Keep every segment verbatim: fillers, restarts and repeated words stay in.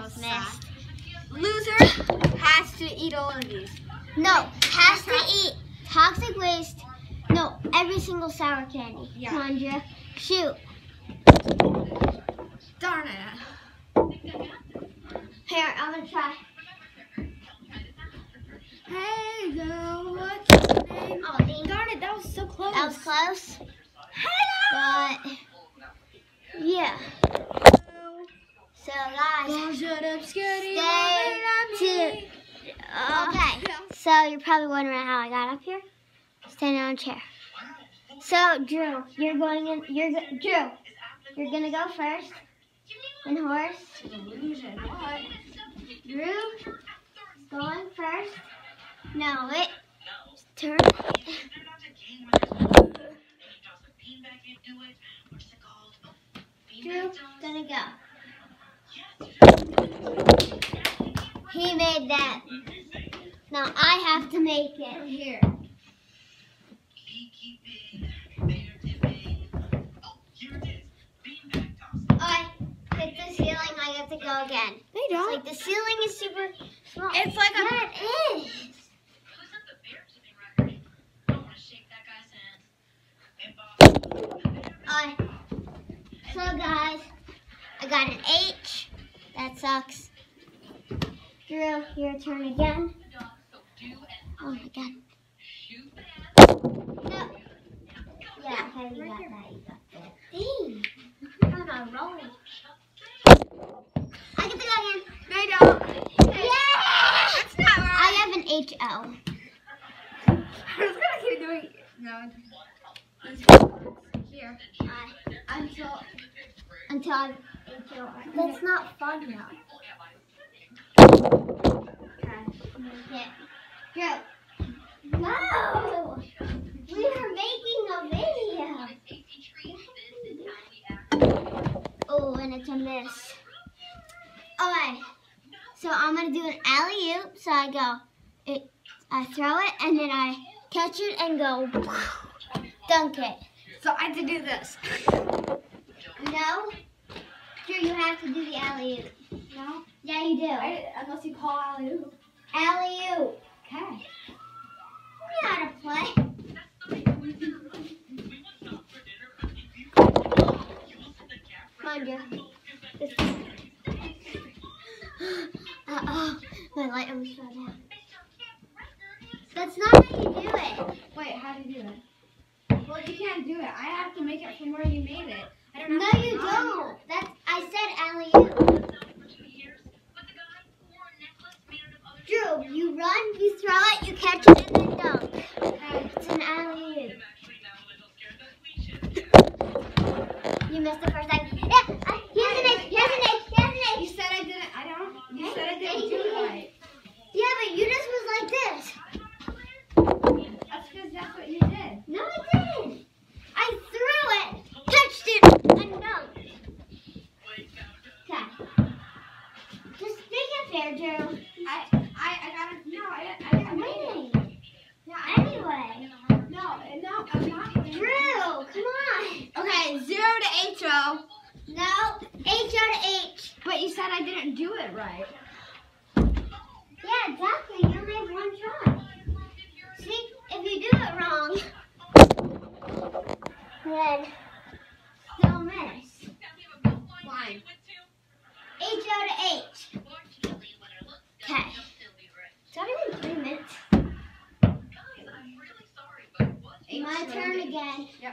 almost missed. Loser has to eat all of these. No, has to eat toxic waste. No, every single sour candy. Yeah. Come on, Drew. Shoot. Darn it. Here, I'm gonna try. Hey girl, what's your name? Oh, dang. Darn it, that was so close. That was close. Hello. But yeah. So guys, stay tuned. Okay. So you're probably wondering how I got up here. Standing on a chair. So Drew, you're going in. You're go- Drew. You're gonna go first. In horse. What? Drew going first. No, wait. Turn. Drew, gonna go. He made that. Now I have to make it. Here. Okay, hit the ceiling. I get to go again. They It's don't. like the ceiling is super small. It's like a. Yeah, it is. Alright. So guys, I got an H. That sucks. Drew, your turn again. Oh my god. No. Yeah, okay, you got that. You got that. Dang. I'm on a roll. I get to go again. No, you don't. Yeah! That's not right. I have an H O. I was gonna keep doing. No. Here. I, until until I H O. That's not fun now. Okay. Yeah. Drew. No! We are making a video. Oh, and it's a miss. Alright. So I'm gonna do an alley-oop. So I go, it, I throw it, and then I catch it and go dunk it. So I have to do this. No? Drew, you have to do the alley-oop. No? Yeah, you do. I, unless you call alley-oop. Alley-oop. Okay. You know how to play. Come on, Drew. Uh-oh. My light almost fell down. That's not how you do it. Wait, how do you do it? Well, you can't do it. I have to make it from where you made it. I don't know. No, how you to- don't. That's, I said alley-oop. Drew, you run, you throw it, you catch it, and then dunk. Okay. It's an alley-oop. You missed the first time. Yeah, I, here's an H, here's an H, here's an You H. said I didn't. I don't. You said I didn't do it right. Yeah, but you just was like this. That's because that's what you did. No, I didn't. I threw it, touched it, and dunked. Okay. Just make it fair, Drew. I. I. I gotta. No. I. I I'm didn't make it. winning. Yeah. I, Anyway. no. No. I'm not. Drew, come on. Okay. Zero to H O. No, H out of H. But you said I didn't do it right. Yeah, exactly. You only have one try. See, if you do it wrong, then you'll miss. Fine. H out of H. Okay. It's already been three minutes. My turn again. Yep.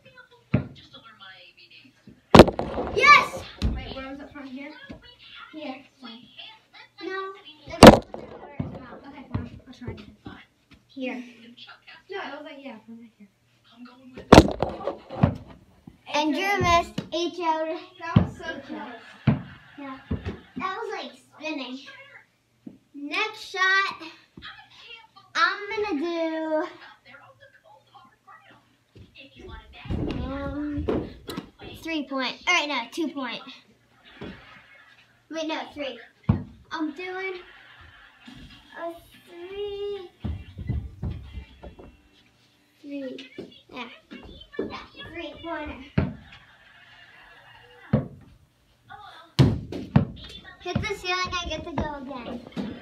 Yes! Wait, where was it from here? Here. No. Okay, fine. I'll try again. Here. No, it was like, yeah, from right here. And Drew missed H out of That was so close. Yeah. That was like spinning. Next shot, I'm gonna do um three point. All right, no, two point. Wait, no, three. I'm doing a three. Three. Yeah. Yeah, three pointer. hit the ceiling, I get to go again.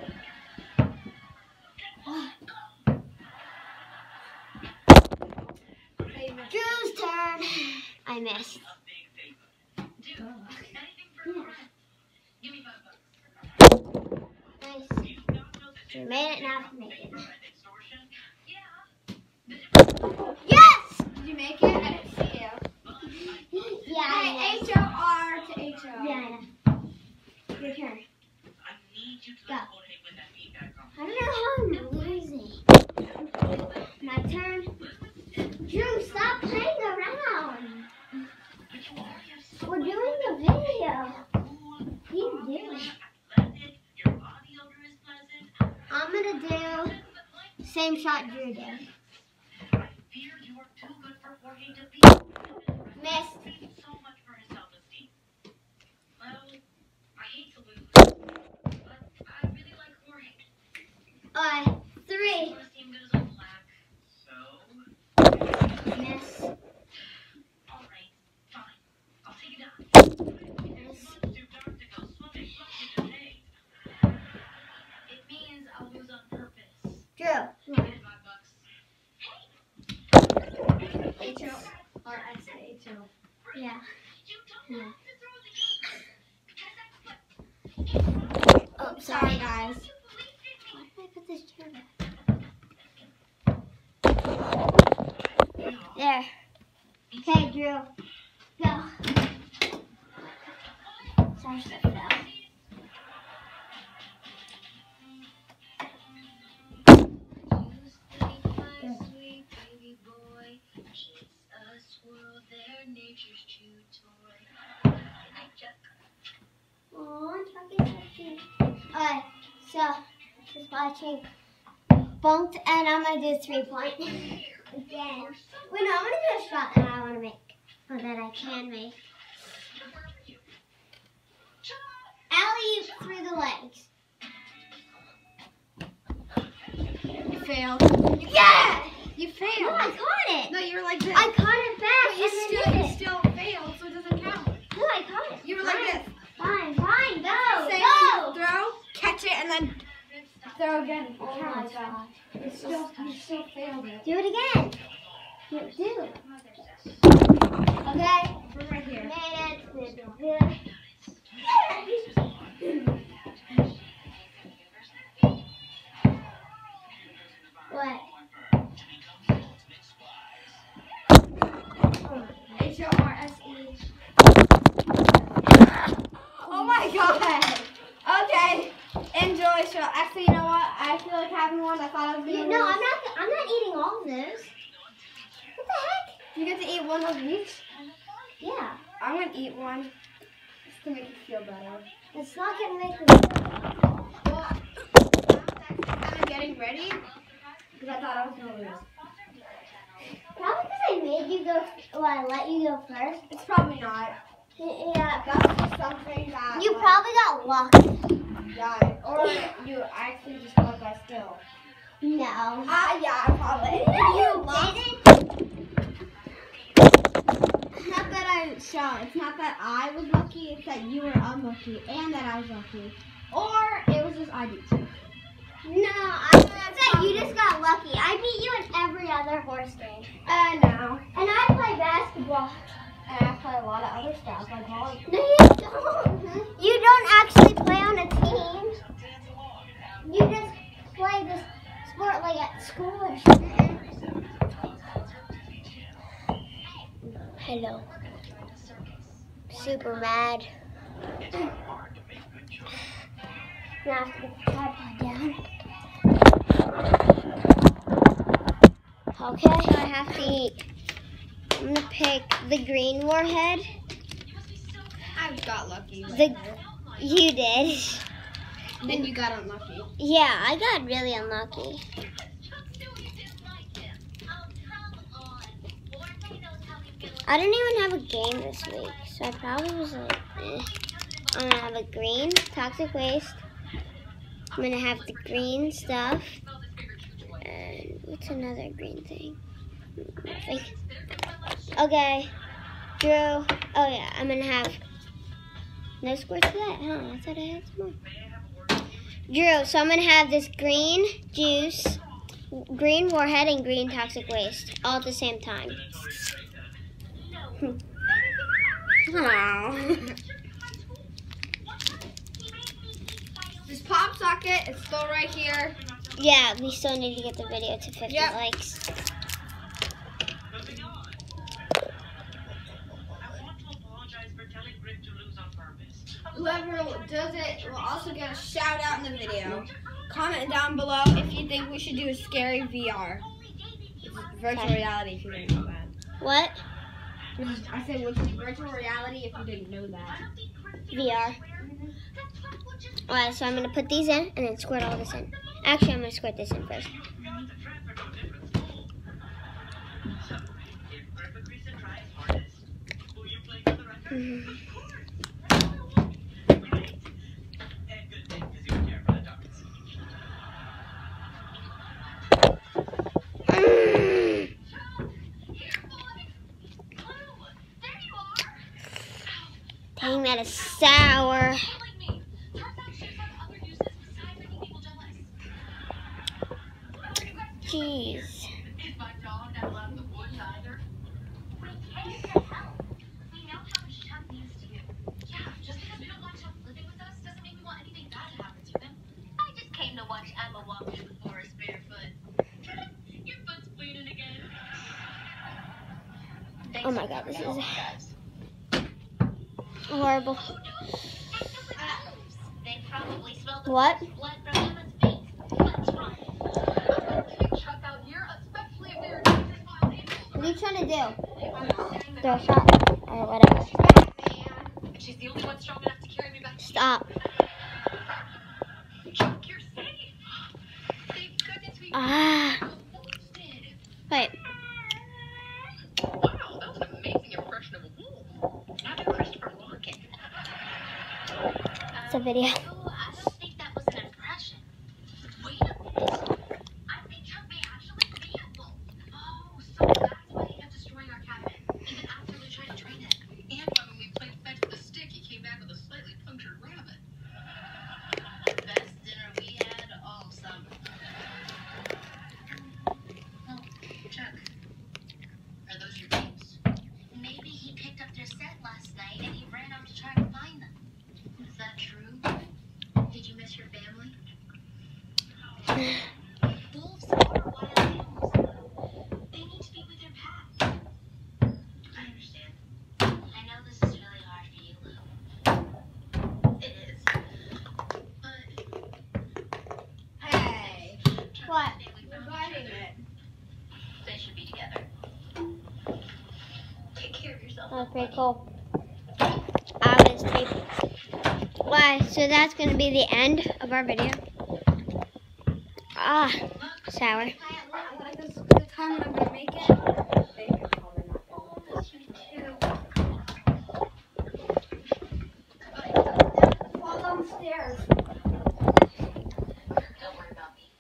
Drew's turn. I missed. Nice. Drew made it, now I can make it. Yes! Did you make it? I didn't see you. Yeah, I Hey, know. H O R to H O. Yeah, I know. Your turn. Go. I don't know how I'm losing. My turn. Drew, stop playing around. We're doing the video. What are you doing? I'm gonna do same shot Drew did. Missed. Uh, three. Miss. Drew. H O R S H O. Yeah. Yeah. Oh, Sorry, guys. Why did I put this chair back? There. Okay, Drew. Go. Sorry, stuff fell. Alright, so just watching bumped, and I'm gonna do three point again. Wait, no, I'm gonna do a shot that I want to make, or that I can make. Alley through the legs. You failed. Yeah! You No, failed. I caught it. No, you were like this. I caught it back. But you and still, then you hit it. still failed, so it doesn't count. No, I caught it. You were like Fine. this. Fine, fine, go, Say go. throw, catch it, and then throw again. Oh my god. You still, you still failed it. Do it again. Do, do. Okay. We're right here. Made it. What? H O R S E. Oh my god. Okay. Enjoy show. Actually, you know what? I feel like having one. I thought I was You, gonna no, lose. I'm not. I'm not eating all of those. What the heck? You get to eat one of each? Yeah. I'm gonna eat one. Just to make you feel better. It's not gonna make me. Well, I'm kind of getting ready. Because I thought I was gonna lose. Probably because I made you go. Well, I let you go first. It's probably not. Yeah. That's just something that. You like, probably got lucky. Yeah, or you actually just got by skill. No. Ah, yeah, probably. You lost. didn't. It's not that I shown. It's not that I was lucky. It's that you were unlucky, and that I was lucky, or it was just I beat you. No, I said you just got lucky. I beat you in every other horse game. Uh, no. And I play basketball. And I play a lot of other stuff like volleyball. No, you don't. You don't actually play on a team. You just play this sport like at school or something. Hello. Super mad. Now I have to get the tripod down. Okay, so I have to eat. I'm gonna pick the green warhead. I got lucky. Right The there. you did. Then you got unlucky. Yeah, I got really unlucky. I didn't even have a game this week, so I probably was like, eh. I'm gonna have a green toxic waste. I'm gonna have the green stuff. And what's another green thing? Nothing. Okay, Drew. Oh yeah, I'm gonna have No squirts of that, huh? I thought I had some more. Drew, so I'm going to have this green juice, green warhead, and green toxic waste all at the same time. This pop socket is still right here. Yeah, we still need to get the video to fifty yep. likes. Whoever does it will also get a shout out in the video. Comment down below if you think we should do a scary V R. Virtual okay. reality if you didn't know that. What? I said which is virtual reality if you didn't know that. V R. Mm-hmm. Alright, so I'm going to put these in and then squirt all this in. Actually, I'm going to squirt this in first. Mm-hmm. Dang, that is sour. Jeez. Oh my god, this is horrible. What? What are you trying to do? Throw a shot or whatever. Stop. Ah. Wait. It's a video. I don't think that was an impression. Wait a minute. I think Chuck may actually be a wolf. Oh, so that's why he kept destroying our cabin. Even after we tried to train it. And why when we played fetch with a stick, he came back with a slightly punctured rabbit. The best dinner we had all summer. Oh, Chuck. Are those your games? Maybe he picked up their scent last night and he ran out to try to find them. Is that true? Did you miss your family? Wolves are wild animals. They need to be with their pack. I understand. I know this is really hard for you, Lou. It is. But... Hey. What? We're biting it. They should be together. Take care of yourself. That's pretty cool. I was taping. Why? So that's going to be the end of our video. Ah, sour. The time when I'm going to make it. Fall downstairs. Don't worry about me.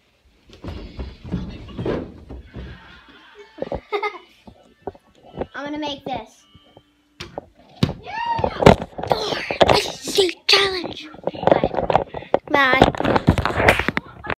I'm going to make this. Yeah! Four, challenge. Bye. Bye.